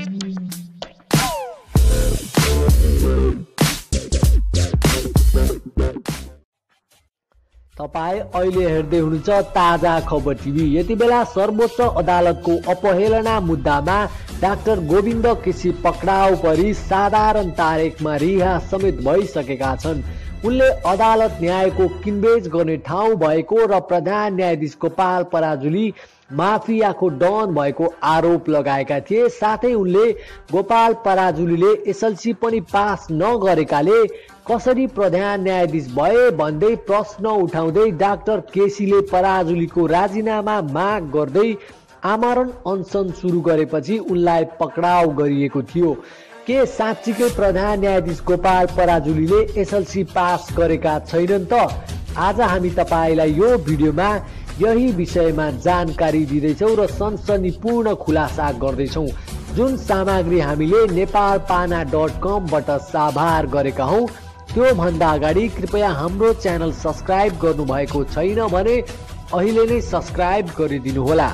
तपाईं अहिले हेर्दै हुनुहुन्छ ताजा खबर टिभी। यति बेला सर्वोच्च अदालतको अपहेलना मुद्दामा डाक्टर गोविन्द केसी पक्राउ परी साधारण तारिखमा रिहा समेत भइसकेका छन्। उनले अदालत न्यायको किनबेच गर्ने ठाउँ भएको र प्रधान न्यायाधीश गोपाल पराजुली माफियाको डन भएको आरोप लगाएका थिए। साथै उनले गोपाल पराजुलीले एसएलसी पनि पास नगरेकाले कसरी प्रधान न्यायाधीश भए भन्दै प्रश्न उठाउँदै डाक्टर केसीले पराजुलीको राजीनामा माग गर्दै आमरण अनसन सुरु गरेपछि उनलाई पक्राउ गरिएको थियो। के साँच्चीकै प्रधान न्यायाधीश गोपाल पराजुलीले एसएलसी पास गरेका छैनन् त? आज हामी तपाईलाई यो भिडियोमा यही विषयमा जानकारी दिँदैछौँ र सनसनीपूर्ण खुलासा गर्दैछौँ। जुन सामग्री हामीले नेपालपाना.com बाट साभार गरेका हौँ त्यो भन्दा अगाडि कृपया हाम्रो च्यानल सब्स्क्राइब गर्नुभएको छैन भने अहिले नै सब्स्क्राइब गरिदिनुहोला।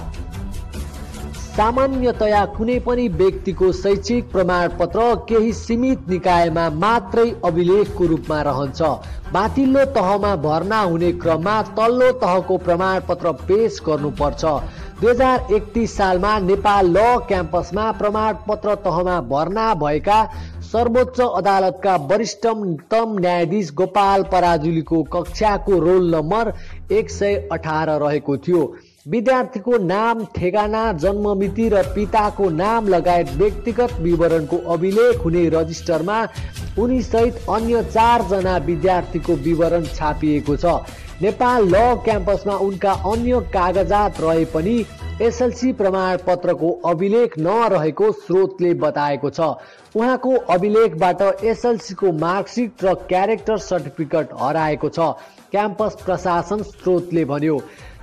सामान्यतया कुनै पनि व्यक्तिको शैक्षिक प्रमाणपत्र केही सीमित निकायमा मात्रै अभिलेखको रूपमा रहन्छ। माथिल्लो तहमा भर्ना हुने क्रममा तल्लो तहको प्रमाणपत्र पेश गर्नुपर्छ। 2031 सालमा नेपाल ल क्याम्पसमा प्रमाणपत्र तहमा भर्ना भएका सर्वोच्च अदालतका वरिष्ठतम न्यायाधीश गोपाल पराजुलीको कक्षाको रोल नम्बर 118 रहेको थियो। विद्यार्थीको नाम, ठेगाना, जन्ममिति र पिताको नाम लगायत व्यक्तिगत विवरणको अभिलेख हुने रजिस्टरमा उनी सहित अन्य 4 जना विद्यार्थीको विवरण छापिएको छ। नेपाल ल क्याम्पसमा उनका अन्य कागजात रहे पनि एसएलसी प्रमाणपत्रको अभिलेख नरहेको स्रोतले बताएको छ। उहाँको अभिलेखबाट एसएलसी को मार्कसिट र क्यारेक्टर सर्टिफिकेट हराएको छ, क्याम्पस प्रशासन स्रोतले भन्यो।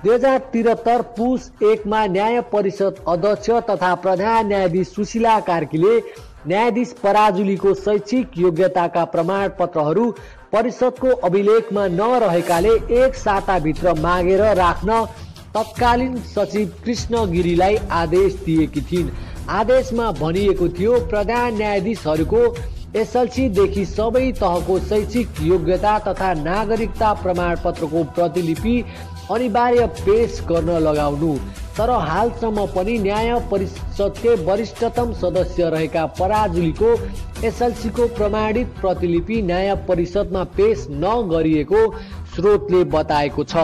2073 पुस 1 मा न्याय परिषद अध्यक्ष तथा प्रधान न्यायाधीश सुशीला कार्कीले न्यायाधीश पराजुलीको शैक्षिक योग्यताका प्रमाणपत्रहरू परिषदको अभिलेखमा नरहेकाले 1 साताभित्र मागेर राख्न तत्कालीन सचिव कृष्ण गिरीलाई आदेश दिएकी थिइन्। आदेशमा भनिएको थियो प्रधान न्यायाधीशहरूको एसएलसी देखि सबै तहको शैक्षिक योग्यता तथा नागरिकता प्रमाणपत्रको प्रतिलिपि अनिवार्य पेश गर्न लगाउनु। तर हालसम्म पनि न्याय परिषदकै वरिष्ठतम सदस्य रहेका पराजुलीको एसएलसी को प्रमाणित प्रतिलिपि न्याय परिषदमा पेश नगरिएको स्रोतले बताएको छ।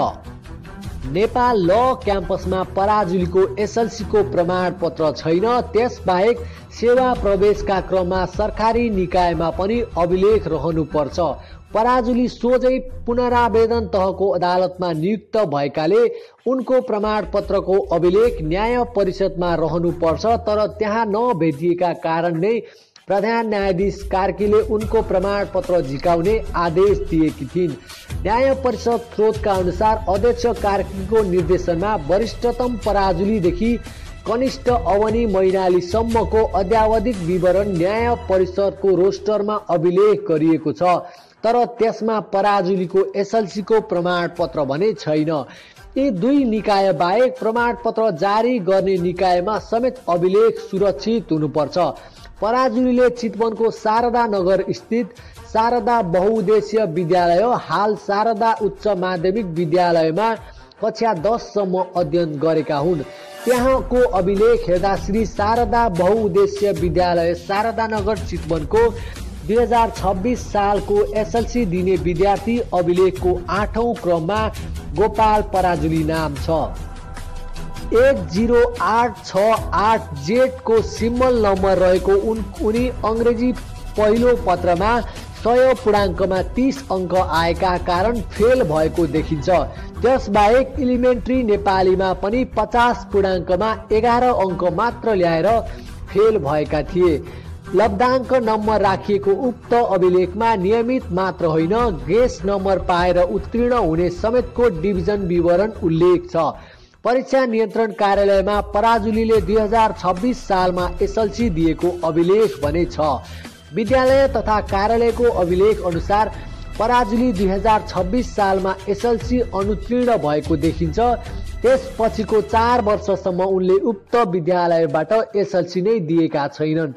नेपाल ल क्याम्पसमा पराजुलीको एसएलसी को प्रमाणपत्र छैन। त्यसबाहेक सेवा प्रवेशका क्रममा सरकारी निकायमा पनि अभिलेख रहनुपर्छ। पराजुली सोझै पुनरावेदन तहको अदालतमा नियुक्त भएकाले उनको प्रमाणपत्रको अभिलेख न्याय परिषदमा रहनुपर्छ। तर त्यहाँ नभेटिएका कारण नै प्रधान न्यायाधीश कार्कीले उनको प्रमाणपत्र झिकाउने आदेश दिएकी थिइन्। न्याय परिषद स्रोतका अनुसार अध्यक्ष कार्कीको निर्देशनमा वरिष्ठतम पराजुलीदेखि कनिष्ठ अवनी मैनालीसम्मको अद्यावधिक विवरण न्याय परिषदको रोस्टरमा अभिलेख गरिएको छ। तर त्यसमा पराजुलीको एसएलसी को प्रमाणपत्र भने छैन। यी दुई निकाय बाहेक प्रमाणपत्र जारी गर्ने निकायमा समेत अभिलेख सुरक्षित हुनुपर्छ। पराजुलीले चितवनको शारदा नगर स्थित शारदा बहुउद्देश्य विद्यालय, हाल शारदा उच्च माध्यमिक विद्यालयमा कक्षा 10 सम्म अध्ययन गरेका हुन्। त्यहाँको अभिलेख हेर्दा श्री शारदा बहुउद्देश्य विद्यालय शारदा नगर चितवनको 2026 सालको एसएलसी दिने विद्यार्थी अभिलेखको 8औं क्रममा गोपाल पराजुली नाम छ। 10868 जेट को सिम्बल नम्बर रहेको उनी अंग्रेजी पहिलो पत्रमा 100 पूर्णाङ्कमा 30 अङ्क आएका कारण फेल भएको देखिन्छ। त्यसबाहेक इलिमेन्ट्री नेपालीमा पनि 50 पूर्णाङ्कमा 11 अङ्क मात्र ल्याएर फेल भएका थिए। लब्धाङ्क नम्बर राखिएको उक्त अभिलेखमा नियमित मात्र होइन, ग्रेस नम्बर पाएर उत्तीर्ण हुने समेतको डिभिजन विवरण उल्लेख छ। परीक्षा नियन्त्रण कार्यालयमा पराजुलीले 2026 सालमा एसएलसी दिएको अभिलेख भने छ। विद्यालय तथा कार्यालयको अभिलेख अनुसार पराजुली 2026 सालमा एसएलसी अनुत्तीर्ण भएको देखिन्छ। त्यसपछिको 4 वर्षसम्म उनले उक्त विद्यालयबाट एसएलसी नै दिएका छैनन्।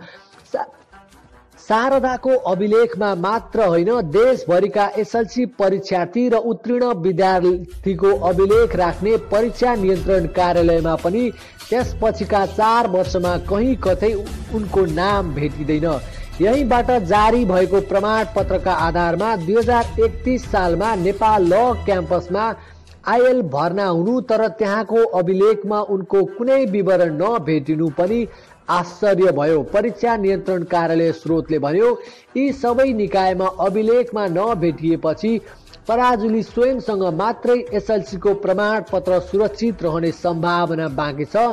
शारदाको अभिलेखमा मात्र होइन, देशभरिका एसएलसी परीक्षार्थी र उत्तीर्ण विद्यार्थीको अभिलेख राख्ने परीक्षा नियन्त्रण कार्यालयमा पनि त्यसपछिका 4 वर्षमा कहीँ कतै उनको नाम भेटिँदैन। यहीँबाट जारी भएको प्रमाणपत्रका आधारमा 2031 सालमा नेपाल ल क्याम्पसमा आइएल भर्ना हुनु, तर त्यहाँको अभिलेखमा उनको कुनै विवरण नभेटिनु पनि आश्चर्य भयो। परीक्षा नियन्त्रण कार्यालय स्रोतले भन्यो, यी सबै निकायमा अभिलेखमा नभेटिएपछि पराजुली स्वयंसँग मात्रै एसएलसीको प्रमाणपत्र सुरक्षित रहने सम्भावना बाँकी छ।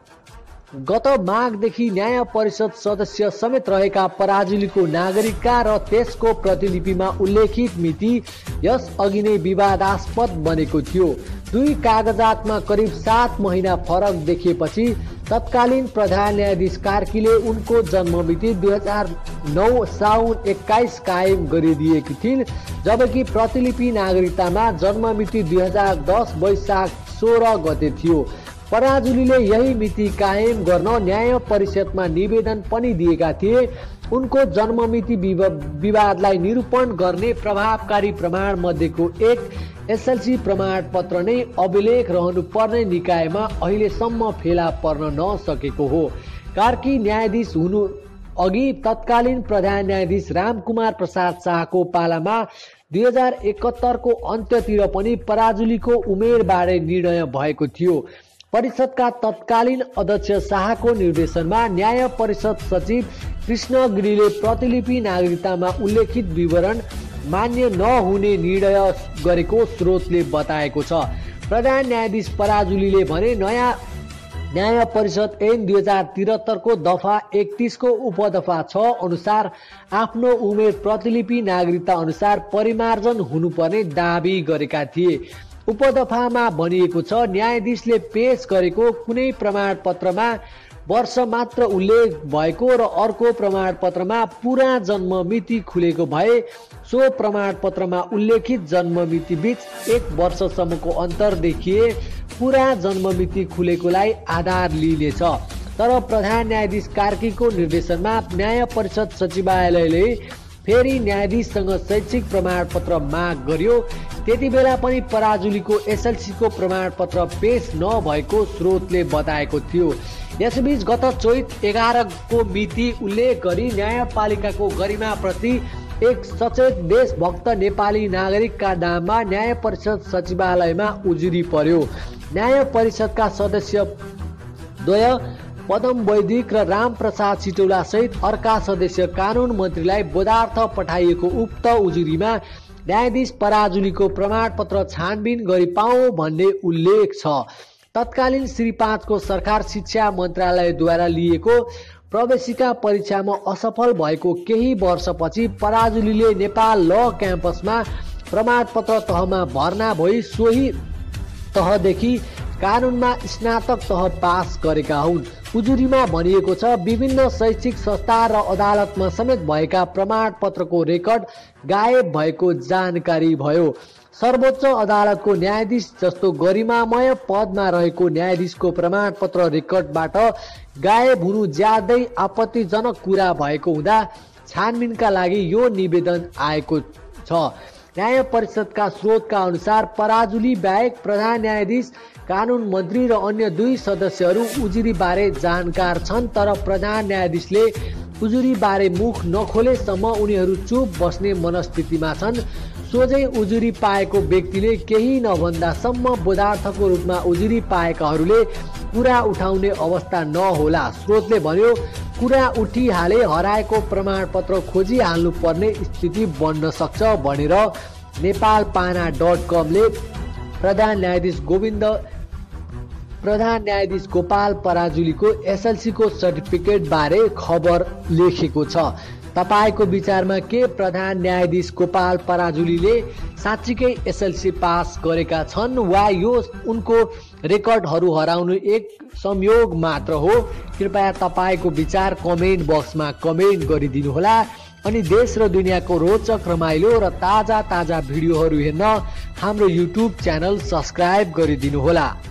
गत माघदेखि न्याय परिषद सदस्य समेत रहेका पराजुलीको नागरिकता र त्यसको प्रतिलिपिमा उल्लेखित मिति यस अघि नै विवादास्पद बनेको थियो। दुई कागजातमा करिब 7 महिना फरक देखिएपछि तत्कालीन प्रधान न्यायाधीश कार्कीले उनको जन्ममिति 2009 साउन 21 कायम गरिदिएकी थिइन्, जबकि प्रतिलिपि नागरिकतामा जन्ममिति 2010 वैशाख 16 गते थियो। पराजुलीले यही मिति कायम गर्न न्याय परिषदमा निवेदन पनि दिएका थिए। उनको जन्ममिति विवादलाई निरूपण गर्ने प्रभावकारी प्रमाण मध्येको एक एसएलसी प्रमाणपत्र नै अभिलेख रहनुपर्ने निकायमा अहिलेसम्म फेला पर्न नसकेको हो। कार्की न्यायाधीश हुनु अघि तत्कालीन प्रधान न्यायाधीश रामकुमार प्रसाद शाहको पालामा 2071 को अन्त्यतिर पनि पराजुलीको उमेरबारे निर्णय भएको थियो। परिषदका तत्कालीन अध्यक्ष शाहको निर्देशनमा न्याय परिषद सचिव कृष्ण गिरीले प्रतिलिपि नागरिकतामा उल्लेखित विवरण मान्य नहुने निर्णय गरेको स्रोतले बताएको छ। प्रधान न्यायाधीश पराजुलीले भने नयाँ न्याय परिषद ऐन 2073 को दफा 31 को उपदफा 6 अनुसार आफ्नो उमेर प्रतिलिपि नागरिकता अनुसार परिमार्जन हुनुपर्ने दाबी गरेका थिए। उपदफामा भनिएको छ, न्यायाधीशले पेश गरेको कुनै प्रमाणपत्रमा वर्ष मात्र उल्लेख भएको र अर्को प्रमाणपत्रमा पुरा जन्म मिति खुलेको भए सो प्रमाणपत्रमा उल्लेखित जन्म मिति बीच 1 वर्षसम्मको अन्तर देखिए पुरा जन्म मिति खुलेकोलाई आधार लिइनेछ। तर प्रधान न्यायाधीश कार्कीको निर्देशनमा न्याय परिषद सचिवालयले फेरि न्यायाधीशसँग शैक्षिक प्रमाणपत्र माग गर्यो। त्यति बेला पनि पराजुलीको एसएलसीको प्रमाणपत्र पेश नभएको स्रोतले बताएको थियो। यसबीच गत चैत 11 को मिति उल्लेख गरी न्यायपालिकाको गरिमाप्रति एक सचेत देशभक्त नेपाली नागरिकका नाममा न्याय परिषद सचिवालयमा उजुरी पर्यो। न्याय परिषदका सदस्य द्वय पदम वैदिक र रामप्रसाद सिटौला सहित अर्का सदस्य कानून मन्त्रीलाई बोधार्थ पठाइएको उक्त उजुरीमा न्यायाधीश पराजुलीको प्रमाणपत्र छानबिन गरी पाऊ भन्ने उल्लेख छ। तत्कालीन श्री 5 को सरकार शिक्षा मन्त्रालयद्वारा लिएको प्रवेशिका परीक्षामा असफल भएको केही वर्षपछि पराजुलीले नेपाल ल क्याम्पसमा प्रमाणपत्र तहमा भर्ना भई सोही तहदेखि कानूनमा स्नातक तह पास गरेका हुन्। उजुरीमा भनिएको छ, विभिन्न शैक्षिक संस्था र अदालतमा समेत भएका प्रमाणपत्रको रेकर्ड गायब भएको जानकारी भयो। सर्वोच्च अदालतको न्यायाधीश जस्तो गरिमामय पदमा रहेको न्यायाधीशको प्रमाणपत्र रेकर्डबाट गायब हुनु ज्यादै आपत्तिजनक कुरा भएको हुँदा छानबिनका लागि यो निवेदन आएको छ। न्याय परिषदका स्रोतका अनुसार पराजुली बाहेक प्रधान न्यायाधीश, कानून मन्त्री र अन्य 2 सदस्यहरू उजुरी बारे जानकार छन्, तर प्रधान न्यायाधीशले उजुरी बारे मुख नखोलेसम्म उनीहरू चुप बस्ने मनस्थितिमा छन्। सोझै उजुरी पाएको व्यक्तिले केही नभन्दासम्म बोधार्थको रूपमा उजुरी पाएकाहरूले कुरा उठाउने अवस्था नहोला। स्रोतले भन्यो, कुरा उठिहाले हराएको प्रमाणपत्र खोजिहाल्नु पर्ने स्थिति बन्न सक्छ भनेर नेपालपाना.com ले प्रधान न्यायाधीश गोपाल पराजुलीको एसएलसी को सर्टिफिकेट बारे खबर लेखेको छ। तपाईको विचारमा के प्रधान न्यायाधीश गोपाल पराजुलीले साँच्चीकै एसएलसी पास गरेका छन् वा यो उनको रेकर्डहरू हराउनु एक संयोग मात्र हो? कृपया तपाईको विचार कमेन्ट बक्समा कमेन्ट गरिदिनु होला। अनि देश र दुनियाँको रोचक, रमाइलो र ताजा भिडियोहरू हेर्न हाम्रो युट्युब च्यानल सब्स्क्राइब गरिदिनु होला।